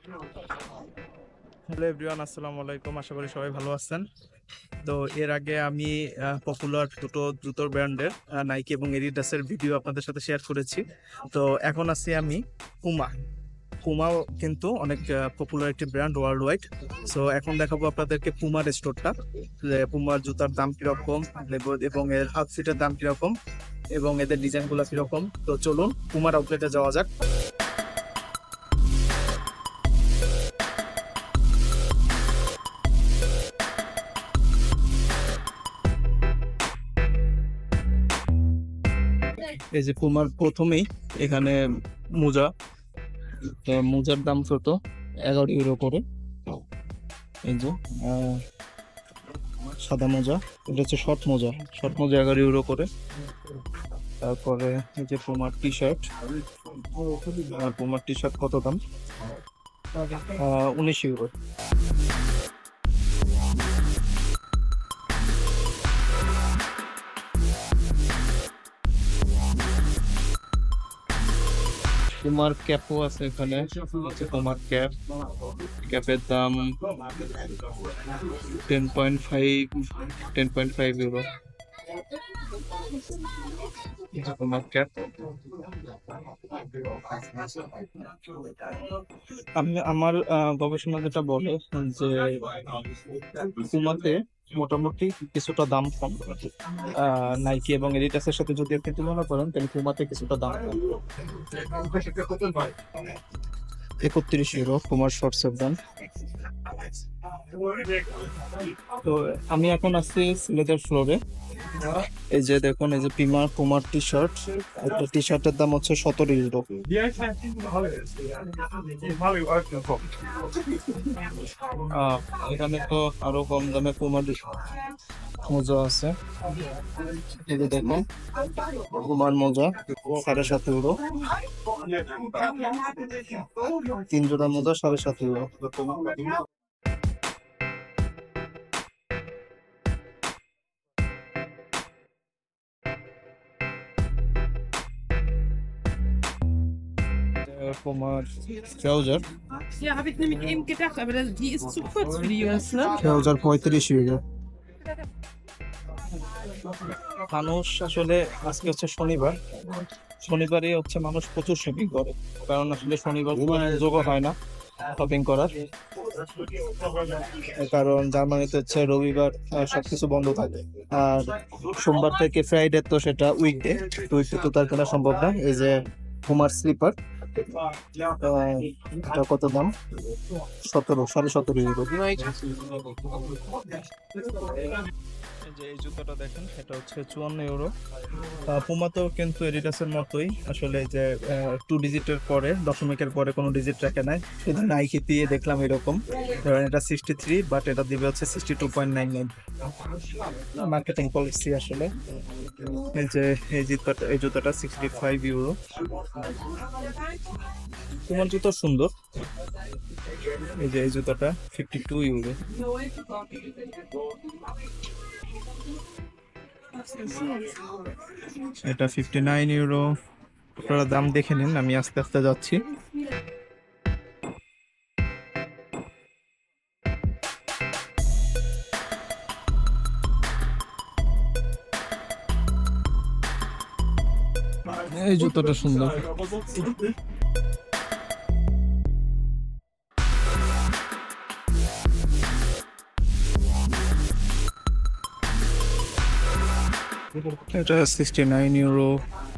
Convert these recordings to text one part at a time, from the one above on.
Hello everyone, আসসালামু আলাইকুম। আশা করি সবাই ভালো আছেন। তো এর আগে আমি পপুলার দুটো জুতোর ব্র্যান্ডের নাইকি এবং এডিডাসের ভিডিও আপনাদের সাথে শেয়ার করেছি। তো এখন আছি আমি পুমা। পুমাও কিন্তু অনেক পপুলার একটি ব্র্যান্ড ওয়ার্ল্ড ওয়াইড। সো এখন দেখাবো আপনাদেরকে পুমার স্টোরটা, যে পুমার জুতার দাম কিরকম এবং এর আউটফিটের দাম কিরকম এবং এদের ডিজাইনগুলো কিরকম। তো চলুন পুমার আউটলেটে যাওয়া যাক। এই যে পুমার প্রথমেই এখানে মোজা। তো মোজার দাম কত? 11 ইউরো করে। এই যে আহ, সাদা মোজা, এটা হচ্ছে শর্ট মোজা। শর্ট মোজা 11 ইউরো করে। তারপরে এই যে পুমার টি শার্ট। পুমার টি শার্ট কত দাম? 19 ইউরো। পুমার ক্যাপও আছে এখানে। পুমার ক্যাপ, ক্যাপের দাম 10.5 ইউরো। পুমার ক্যাপ। আমি আমার গবেষণা যেটা বলে যে পুমাতে মোটামুটি কিছুটা দাম কম। নাইকি এবং এডিডাসের সাথে যদি আপনি তুলনা করেন তাহলে পুমাতে কিছুটা দাম কম। 31 ইউরো পুমার শর্টসের দাম। তো আমি এখন আছি সিলেটের ফ্লোরে। এই যে দেখুন, এই যে পুমার টি শার্ট। একটা টি শার্টের দাম হচ্ছে 17 ইউরো। এখানে তো আরো কম দামে পুমার মোজা আছে। এই যে দেখুন, পুমার মোজা 7.5 ইউরো। 3 জোড়া মোজা 7.5 euro. Pumer Trouser. Ja, habe ich nämlich eben gedacht, aber die ist zu kurz für die Jungs, ne? Trouser 35 euro. মানুষ আসলে আজকে হচ্ছে শনিবার। শনিবারে হচ্ছে মানুষ প্রচুর শপিং করে, কারণ আসলে শনিবার সুযোগও হয় না শপিং করার। কারণ জার্মানিতে হচ্ছে রবিবার সবকিছু বন্ধ থাকে, আর সোমবার থেকে ফ্রাইডে তো সেটা উইকডে। উইকডে তো তার কেনা সম্ভব না। এই যে পুমার স্লিপার, এটা কত দাম? 17.5 ইউরো। যে এই জুতাটা দেখেন, এটা হচ্ছে 54 ইউরো। পুমাতেও কিন্তু এডিডাসের মতোই আসলে যে 2 ডিজিটের পরে, দশমিকের পরে কোনো ডিজিট রাখে নাই। শুধু নাইকি দিয়ে দেখলাম এরকম। ধরেন এটা 63, বাট এটা দিবে হচ্ছে 62.99। মার্কেটিং পলিসি আসলে। এই যে এই জুতাটা 65 ইউরো। তোমার জুতো সুন্দর। এই যে এই জুতাটা 52 ইউরো। এটা 59 ইউরো। আপনারা দাম দেখে নিন, আমি আস্তে আস্তে যাচ্ছি। এই জুতোটা সুন্দর। এটা 69 ইউরো।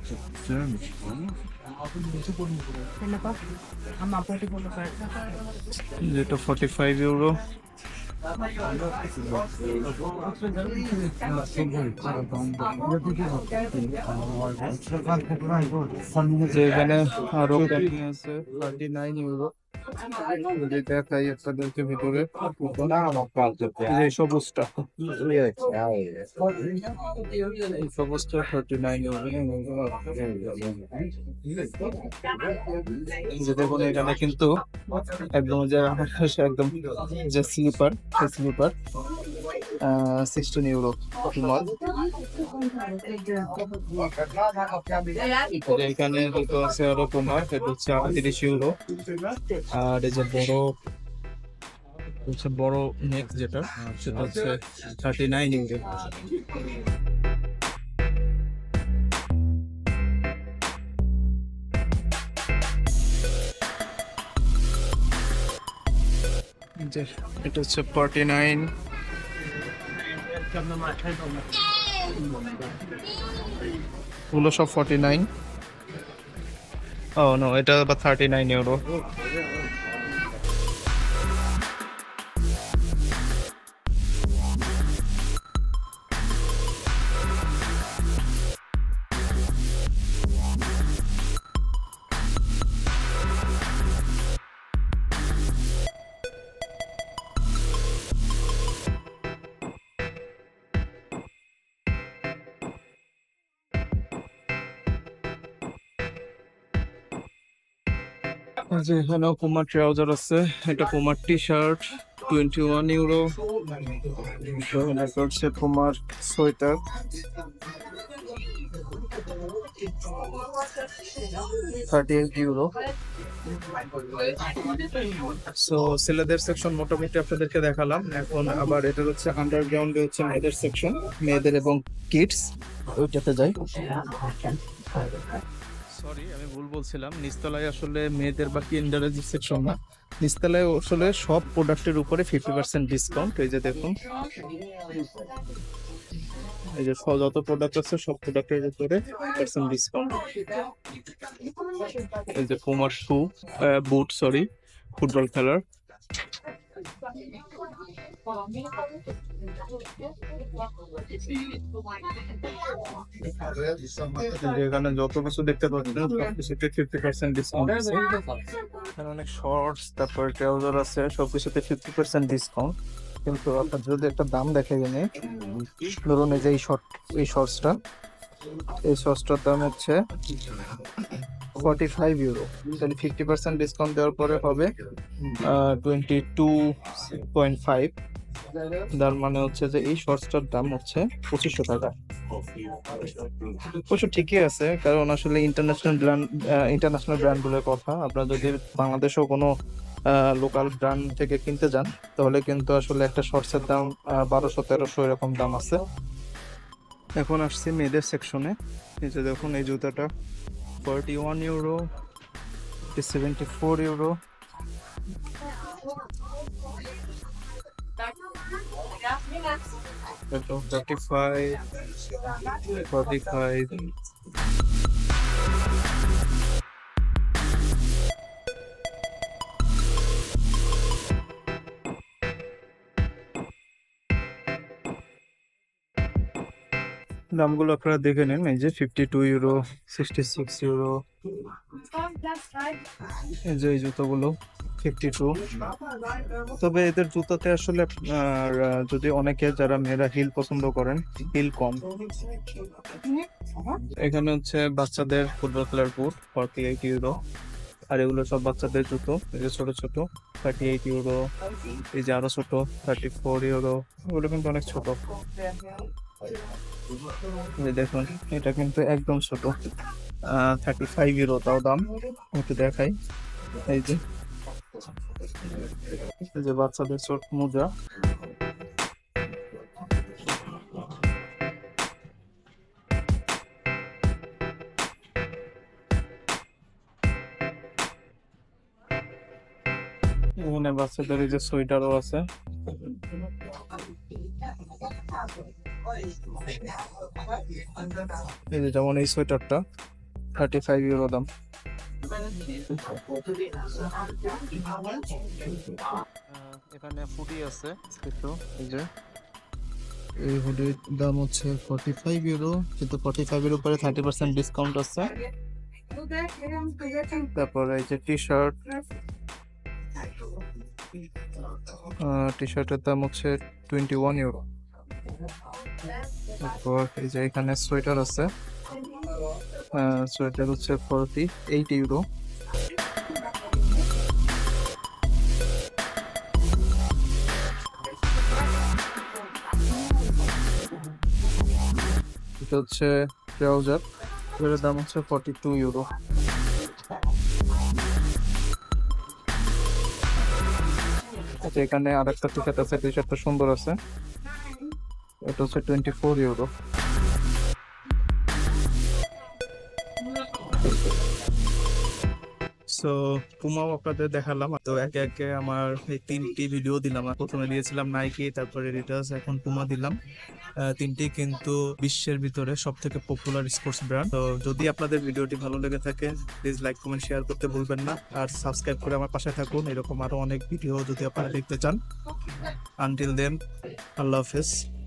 যেটা 45 ইউরো। যেখানে আরো আছে 39 ইউরো। যদি দেখাই আপনাদেরকে ভিতরে, এই সবুজটা, এই সবুজটা 39 ইউরো। যে দেখুন, এখানে কিন্তু একদম যে একদম যে স্লিপার, সেই স্লিপার €16 Puma। এখানে দুটো আছে আরো Puma, এটা হচ্ছে €38। আর এই যে বড় নেক যেটা, সেটা হচ্ছে €39। যে এটা হচ্ছে 49, গুলো সব 49। ও নো, এটা আবার €39। যে এখানেও পুমার ট্রাউজার আছে, এটা পুমার টি শার্ট €21। এখানে হচ্ছে পুমার সোয়েটার €38। সো ছেলেদের সেকশন মোটামুটি আপনাদেরকে দেখালাম। এখন আবার এটা হচ্ছে আন্ডারগ্রাউন্ডে হচ্ছে মেয়েদের সেকশন, মেয়েদের এবং কিডস, ওইটাতে যাই। সরি, আমি ভুল বলছিলাম, নিচতলায় আসলে মেয়েদের বা কিন্ডারের যে সেকশন না, নিচতলায় আসলে সব প্রোডাক্টের উপরে 50% ডিসকাউন্ট। এই যে দেখুন, এই যে যত প্রোডাক্ট আছে সব প্রোডাক্টের উপরে 50% ডিসকাউন্ট। এই যে পুমার বুট, সরি, ফুটবল খেলার। এখানে যত কিছু দেখতে পাচ্ছেন সবকিছুতে 50% ডিসকাউন্ট আছে। এখানে অনেক শর্টস, তারপর ট্রাউজার আছে, সবকিছুতে 50% ডিসকাউন্ট। কিন্তু আপনার যদি একটা দাম দেখে গেলে, ধরুন এই যে এই শর্টসটার দাম হচ্ছে €45, তাহলে 50% ডিসকাউন্ট দেওয়ার পরে হবে 22.5। তার মানে হচ্ছে যে এই শর্টসটার দাম হচ্ছে €2500। অবশ্য ঠিকই আছে, কারণ আসলে ইন্টারন্যাশনাল ব্র্যান্ডগুলোর কথা, আপনারা যদি বাংলাদেশেও কোনো লোকাল ব্র্যান্ড থেকে কিনতে যান, তাহলে কিন্তু আসলে একটা শর্টসের দাম 1200-1300 এরকম দাম আছে। এখন আসছি মেয়েদের সেকশনে। এই যে দেখুন, এই জুতাটা €41, €74, এটা 35, 45। দামগুলো আপনারা দেখে নিন। এই যে €52, €66। এই যে এই জুতোগুলো 52। তবে এদের জুতাতে আসলে আপনার যদি অনেকে যারা মেয়েরা হিল পছন্দ করেন, হিল কম। এখানে হচ্ছে বাচ্চাদের ফুটবল খেলার বুট €48। আর এগুলো সব বাচ্চাদের জুতো, এই যে ছোট ছোট, €38। এই যে আরো ছোট, €34। এগুলো কিন্তু অনেক ছোট। এই দেখুন, এটা কিন্তু একদম ছোট, €35 তাও দাম। একটু দেখাই, এই যে বাচ্চাদের ছোট মোজা। এখানে বাচ্চাদের এই যে সোয়েটারও আছে। এই যে যেমন এই সোয়েটারটা €35 দাম। এখানে হুডি আছে কিছু, এই যে এই হুডির দাম হচ্ছে €45, কিন্তু 45 এর উপরে 30% ডিসকাউন্ট আছে। তারপরে এই যে টি শার্টের দাম হচ্ছে €21। তারপর এই যে এখানে সোয়েটার আছে, সোয়েটার হচ্ছে €48। এটা হচ্ছে ট্রাউজার, এর দাম হচ্ছে 42 ইউরো। আচ্ছা, এখানে আরেকটা টি শার্ট আছে, টি শার্টটা সুন্দর আছে, এটা হচ্ছে 24 ইউরো। সো পুমাও আপনাদের দেখালাম। তো একে একে আমার এই 3টি ভিডিও দিলাম। প্রথমে দিয়েছিলাম নাইকি, তারপরে এডিডাস, এখন পুমা দিলাম। তিনটি কিন্তু বিশ্বের ভিতরে সব থেকে পপুলার স্পোর্টস ব্র্যান্ড। তো যদি আপনাদের ভিডিওটি ভালো লেগে থাকে, প্লিজ লাইক কমেন্ট শেয়ার করতে ভুলবেন না, আর সাবস্ক্রাইব করে আমার পাশে থাকুন। এরকম আরো অনেক ভিডিও যদি আপনারা দেখতে চান। আনটিল দেন, আল্লাহ হাফেজ।